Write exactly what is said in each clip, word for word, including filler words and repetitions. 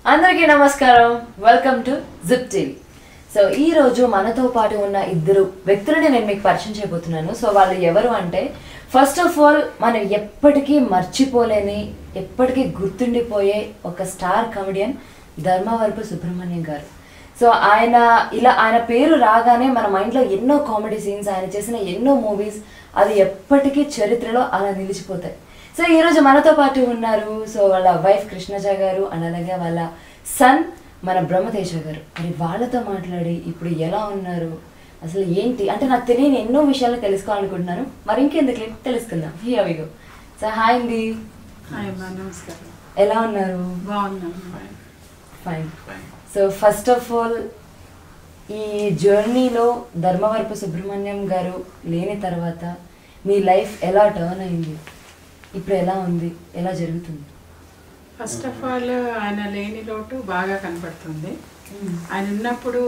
అందరికీ నమస్కారం. Welcome to Zip TV. So ఈ రోజు మనతో పాటు ఉన్న ఇద్దరు వ్యక్తులని నేను మీకు పరిచయం చేయబోతున్నాను. సో వాళ్ళు ఎవరు అంటే, ఫస్ట్ ఆఫ్ ఆల్ మనం ఎప్పటికీ మర్చిపోలేని, ఎప్పటికీ గుర్తుండిపోయే ఒక స్టార్ కమెడియన్ ధర్మవరపు సుబ్రహ్మణ్యం గారు. సో ఆయన ఇలా ఆయన పేరు రాగానే మన మైండ్లో ఎన్నో కామెడీ సీన్స్, ఆయన చేసిన ఎన్నో మూవీస్ అది ఎప్పటికీ చరిత్రలో అలా నిలిచిపోతాయి. సో ఈరోజు మనతో పాటు ఉన్నారు. సో వాళ్ళ వైఫ్ కృష్ణజ గారు అండ్ అలాగే వాళ్ళ సన్ మన బ్రహ్మతేజ గారు. మరి వాళ్ళతో మాట్లాడి ఇప్పుడు ఎలా ఉన్నారు, అసలు ఏంటి అంటే నాకు తెలియని ఎన్నో విషయాలు తెలుసుకోవాలనుకుంటున్నాను. మరి ఇంకెందుకు తెలుసుకుందాం. Here we go. So hi అండి. హాయ్ అమ్మా, నమస్కారం. ఎలా ఉన్నారు? బాగున్నాను. Fine. So first of all ఈ జర్నీలో ధర్మవరపు సుబ్రహ్మణ్యం గారు లేని తర్వాత మీ లైఫ్ ఎలా టర్న్ అయింది, ఇప్పుడు ఎలా ఉంది, ఎలా జరుగుతుంది? ఫస్ట్ ఆఫ్ ఆల్ ఆయన లేని లోటు బాగా కనపడుతుంది. ఆయన ఉన్నప్పుడు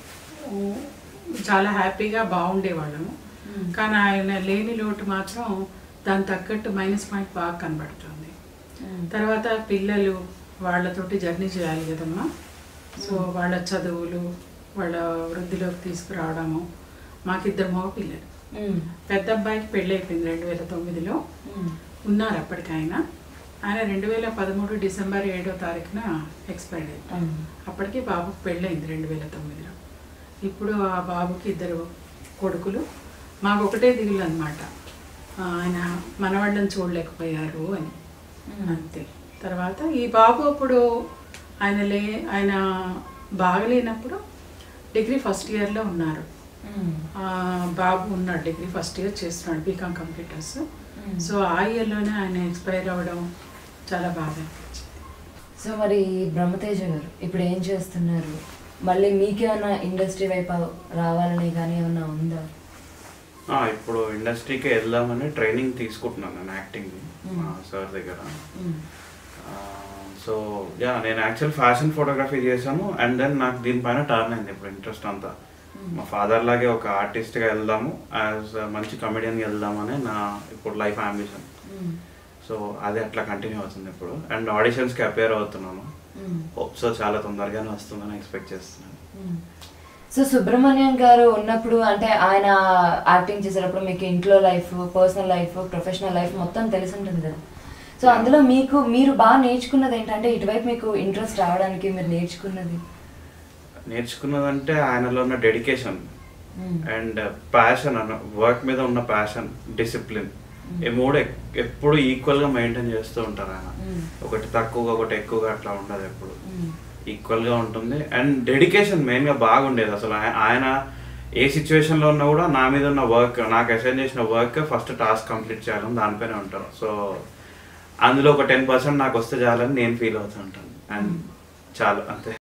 చాలా హ్యాపీగా బాగుండేవాళ్ళము, కానీ ఆయన లేని లోటు మాత్రం దాని తగ్గట్టు మైనస్ పాయింట్ బాగా కనబడుతుంది. తర్వాత పిల్లలు వాళ్ళతోటి జర్నీ చేయాలి కదమ్మా. సో వాళ్ళ చదువులు, వాళ్ళ వృద్ధిలోకి తీసుకురావడము. మాకిద్దరు మగ పిల్లలు. పెద్ద అబ్బాయికి పెళ్ళి అయిపోయింది రెండు వేల తొమ్మిదిలో ఉన్నారు అప్పటికైనా. ఆయన రెండు వేల పదమూడు డిసెంబర్ ఏడో తారీఖున ఎక్స్పైర్డ్ అయింది. అప్పటికి బాబుకి పెళ్ళయింది రెండు వేల తొమ్మిదిలో. ఇప్పుడు ఆ బాబుకి ఇద్దరు కొడుకులు. మాకు ఒకటే దిగులు అనమాట, ఆయన మనవాళ్ళని చూడలేకపోయారు అని, అంతే. తర్వాత ఈ బాబు అప్పుడు ఆయన లే ఆయన బాగలేనప్పుడు డిగ్రీ ఫస్ట్ ఇయర్లో ఉన్నారు. బాబు ఉన్నాడు, డిగ్రీ ఫస్ట్ ఇయర్ చేస్తున్నాడు, బీకామ్ కంప్యూటర్స్. సో ఆ ఇయర్లోనే ఆయన ఎక్స్పైర్ అవ్వడం చాలా బాగా అనిపించింది. సో మరి బ్రహ్మతేజ గారు ఇప్పుడు ఏం చేస్తున్నారు? మళ్ళీ మీకేమైనా ఇండస్ట్రీ వైపు రావాలని కానీ ఏమన్నా ఉందా? ఇప్పుడు ఇండస్ట్రీకి వెళ్దామని ట్రైనింగ్ తీసుకుంటున్నాను నేను, యాక్టింగ్ మా సార్ దగ్గర. సో యా, నేను యాక్చువల్ ఫ్యాషన్ ఫోటోగ్రఫీ చేశాను. అండ్ దెన్ నాకు దీనిపైన టర్న్ అయింది ఇప్పుడు ఇంట్రెస్ట్ అంతా. మా ఫాదర్ లాగే ఒక ఆర్టిస్ట్గా వెళ్దాము, యాజ్ మంచి కమెడియన్గా వెళ్దామని నా ఇప్పుడు లైఫ్ అంబిషన్. సో అది అట్లా కంటిన్యూ అవుతుంది ఇప్పుడు. అండ్ ఆడిషన్స్కి అపేర్ అవుతున్నాను. సో చాలా తొందరగానే వస్తుందని ఎక్స్పెక్ట్ చేస్తున్నాను. సో సుబ్రహ్మణ్యం గారు ఉన్నప్పుడు అంటే ఆయన యాక్టింగ్ చేసేటప్పుడు మీకు ఇంట్లో life, personal life, professional life మొత్తం తెలిసి ఉంటుంది కదా. సో అందులో మీకు మీరు బాగా నేర్చుకున్నది ఏంటంటే, ఇటువైపు మీకు ఇంట్రెస్ట్ రావడానికి మీరు నేర్చుకున్నది నేర్చుకున్నదంటే ఆయనలో ఉన్న డెడికేషన్ అండ్ ప్యాషన్, అన్న వర్క్ మీద ఉన్న ప్యాషన్, డిసిప్లిన్, ఈ మూడు ఎప్పుడు ఈక్వల్గా మెయింటైన్ చేస్తూ ఉంటారు ఆయన. ఒకటి తక్కువగా ఒకటి ఎక్కువగా అట్లా ఉండదు, ఎప్పుడు ఈక్వల్గా ఉంటుంది. అండ్ డెడికేషన్ మెయిన్గా బాగుండేది. అసలు ఆయన ఏ సిచ్యువేషన్లో ఉన్నా కూడా నా మీద ఉన్న వర్క్, నాకు అసైన్ చేసిన వర్క్ ఫస్ట్ టాస్క్ కంప్లీట్ చేయాలని దానిపైనే ఉంటారు. సో అందులో ఒక టెన్ పర్సెంట్ నాకు వస్తే చాలని నేను ఫీల్ అవుతూ ఉంటాను. అండ్ చాలు, అంతే.